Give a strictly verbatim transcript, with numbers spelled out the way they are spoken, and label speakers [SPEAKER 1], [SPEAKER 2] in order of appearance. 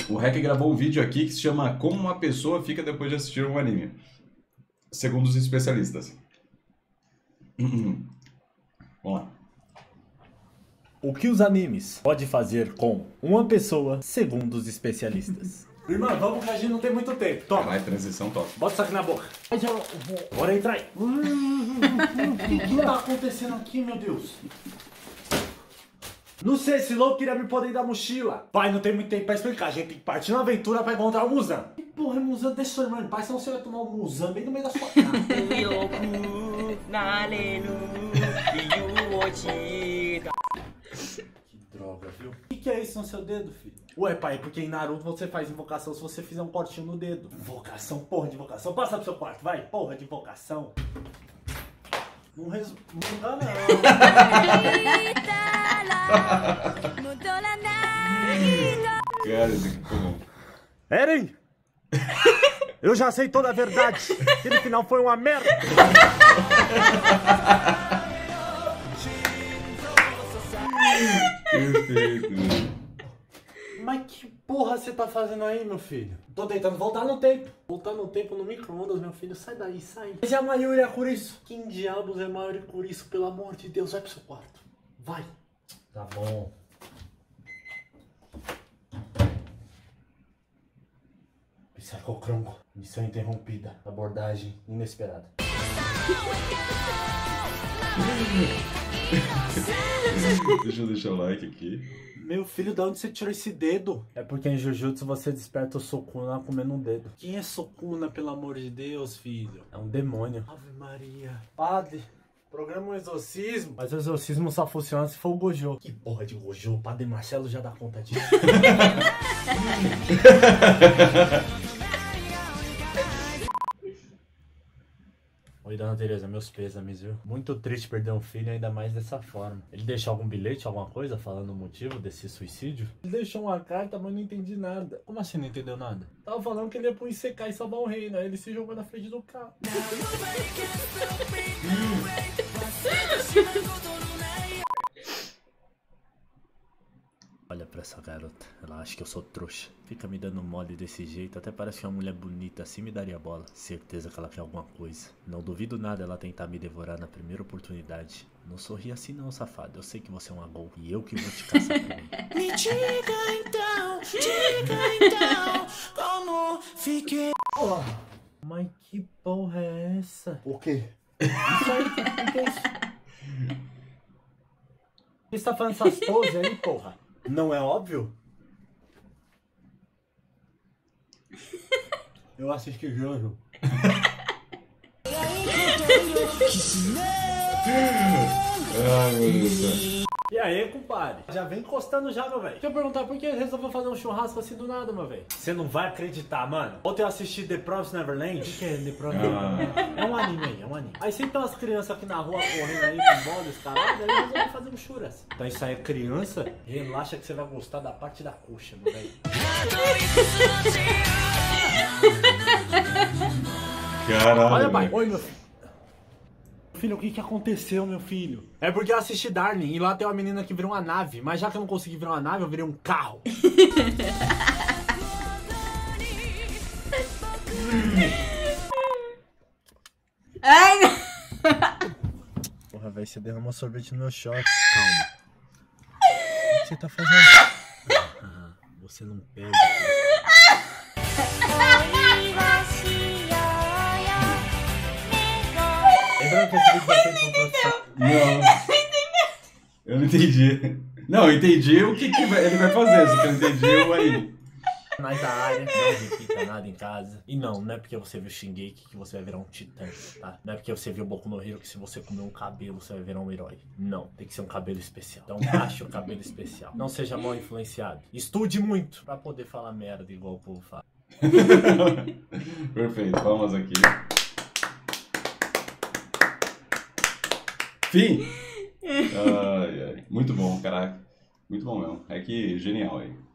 [SPEAKER 1] O Rec gravou um vídeo aqui que se chama Como uma pessoa fica depois de assistir um anime. Segundo os especialistas. Vamos lá.
[SPEAKER 2] O que os animes pode fazer com uma pessoa, segundo os especialistas? Irmã, vamos que a gente não tem muito tempo. Toma.
[SPEAKER 1] Vai, transição top.
[SPEAKER 2] Bota isso aqui na boca. Bora entrar aí. O que que tá acontecendo aqui, meu Deus? Não sei, esse louco queria me poder da mochila. Pai, não tem muito tempo pra explicar. A gente tem que partir na aventura pra encontrar o Muzan. Que porra é Muzan? Deixa sua irmã em paz, senão você vai tomar o Muzan bem no meio da sua cara. Que droga, viu? O que, que é isso no seu dedo, filho? Ué, pai, porque em Naruto você faz invocação se você fizer um cortinho no dedo. Invocação? Porra de invocação. Passa pro seu quarto, vai. Porra de invocação. Não resu... Não dá, não.
[SPEAKER 1] Cara, isso aqui foi bom.
[SPEAKER 2] Eren! Eu já sei toda a verdade. Aquele final foi uma merda.
[SPEAKER 1] Perfeito.
[SPEAKER 2] Mas que porra você tá fazendo aí, meu filho? Tô tentando voltar no tempo. Voltar no tempo no micro-ondas, meu filho. Sai daí, sai. Mas é a Mayuri Kurisu. Quem diabos é Mayuri Kurisu? Pelo amor de Deus, vai pro seu quarto. Vai. Tá bom. Psicocronco. Missão interrompida. Abordagem inesperada.
[SPEAKER 1] Deixa eu deixar o like aqui.
[SPEAKER 2] Meu filho, de onde você tirou esse dedo? É porque em Jujutsu você desperta o Sukuna comendo um dedo. Quem é Sukuna, pelo amor de Deus, filho? É um demônio. Ave Maria. Padre, programa um exorcismo. Mas o exorcismo só funciona se for o Gojo. Que porra de Gojo? O Padre Marcelo já dá conta disso. Oi, dona Tereza, meus pêsames, viu? Muito triste perder um filho, ainda mais dessa forma. Ele deixou algum bilhete, alguma coisa, falando o motivo desse suicídio? Ele deixou uma carta, mas não entendi nada. Como assim não entendeu nada? Tava falando que ele ia pro Isekai e salvar o reino, aí ele se jogou na frente do carro. Olha pra essa garota, ela acha que eu sou trouxa. Fica me dando mole desse jeito, até parece uma mulher bonita, assim me daria bola. Certeza que ela quer alguma coisa. Não duvido nada ela tentar me devorar na primeira oportunidade. Não sorri assim não, safado, eu sei que você é um agol. E eu que vou te caçar também. Me diga então, diga então, como fiquei... Oh, mas que porra é essa? O quê? Isso aí, o que, que é isso? Você tá fazendo essas poses aí, porra? Não é óbvio? Eu assisti Jojo.
[SPEAKER 1] Ai, meu Deus do céu.
[SPEAKER 2] E aí, compadre? Já vem encostando já, meu velho. Deixa eu perguntar, por que resolveu fazer um churrasco assim do nada, meu velho? Você não vai acreditar, mano. Ontem eu assisti The Promised Neverland. O que, que é The Promised Neverland?
[SPEAKER 1] Ah.
[SPEAKER 2] É um anime aí, é um anime. Aí sempre tem umas crianças aqui na rua correndo aí com bola, os caralho, aí resolveu fazer um churras. Então isso aí é criança, relaxa que você vai gostar da parte da coxa, meu velho.
[SPEAKER 1] Caralho.
[SPEAKER 2] Olha, pai. Oi, meu filho. Filho, o que que aconteceu, meu filho? É porque eu assisti Darling e lá tem uma menina que virou uma nave. Mas já que eu não consegui virar uma nave, eu virei um carro.
[SPEAKER 3] Ai,
[SPEAKER 2] Porra, velho, você derramou sorvete no meu short. Calma. O que você tá fazendo? Ah, você não perde. Lembrando que esse vídeo vai ser com profissional.
[SPEAKER 1] Não. Eu não entendi. Não, eu entendi o que, que vai- ele vai fazer, só que eu não entendi o aí.
[SPEAKER 2] Mais da área, não repita nada em casa. E não, não é porque você viu Shingeki que você vai virar um titã, tá? Não é porque você viu Boku no Hero que se você comer um cabelo você vai virar um herói. Não, tem que ser um cabelo especial. Então ache o cabelo especial. Não seja mal influenciado. Estude muito pra poder falar merda igual o povo fala.
[SPEAKER 1] Perfeito, palmas aqui. Fim! Ai, ai. Muito bom, caraca. Muito bom mesmo. É que genial aí.